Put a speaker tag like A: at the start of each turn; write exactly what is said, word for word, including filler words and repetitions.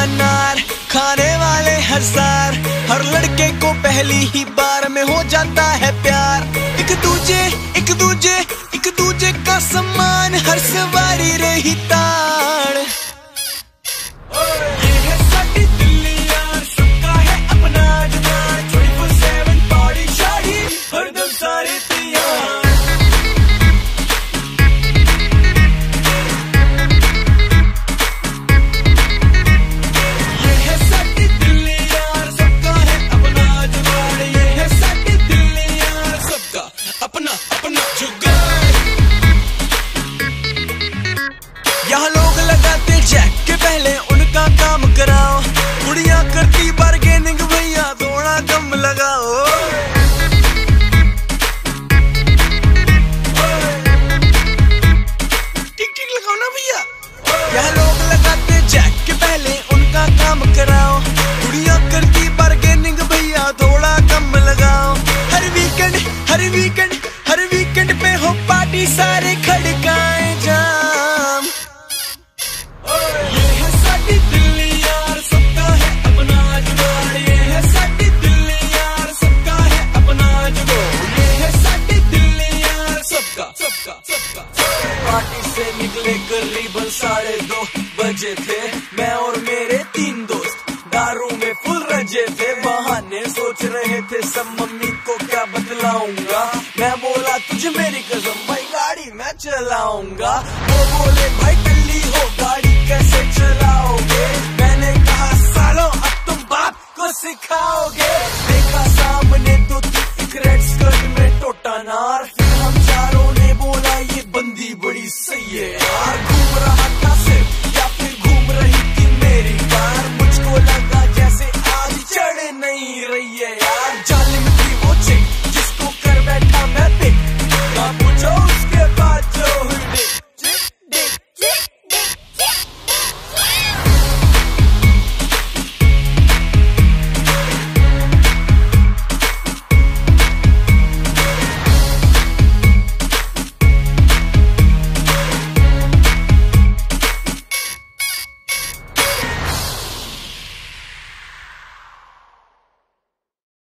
A: अनार खाने वाले हजार, हर लड़के को पहली ही बार में हो जाता है प्यार। एक दूजे एक दूजे एक दूजे का सम्मान, हर सवारी रही ताड़। ये है साडी दिल्ली यार, सबका है अपना जुगाड़, ट्वेंटी फोर सेवन पार्टी शादी हरदम सारे तैयार। यहाँ लोग लगाते जैक के पहले उनका काम कराओ, कुड़ियाँ करती बार्गेनिंग भैया थोड़ा कम लगाओ। ठीक ठीक लगाओ ना भैया। यहाँ लोग लगाते जैक के पहले उनका काम कराओ, कुड़ियाँ करती बार्गेनिंग भैया थोड़ा कम लगाओ। हर वीकेंड हर वीकेंड हर वीकेंड पे हो पार्टी, सारे खड़काए जाम। ये है साडी दिल्ली यार, सबका है अपना जुगाड़, ये है साडी दिल्ली यार, सबका है अपना जुगाड़, ये है साडी दिल्ली यार, सबका सबका सबका। पार्टी से निकले करीबन साढ़े दो बजे थे, मैं और मेरे तीन दोस्त दारू में फुल रजे थे। बहाने सोच रहे थे सब, मम्मी को क्या बतलाऊंगा। मैं बोला तुझे मेरी कसम भाई गाड़ी मैं चलाऊंगा। वो बोले भाई टल्ली हो गाड़ी कैसे चलाओगे। मैंने कहा सालो अब तुम बाप को सिखाओगे। देखा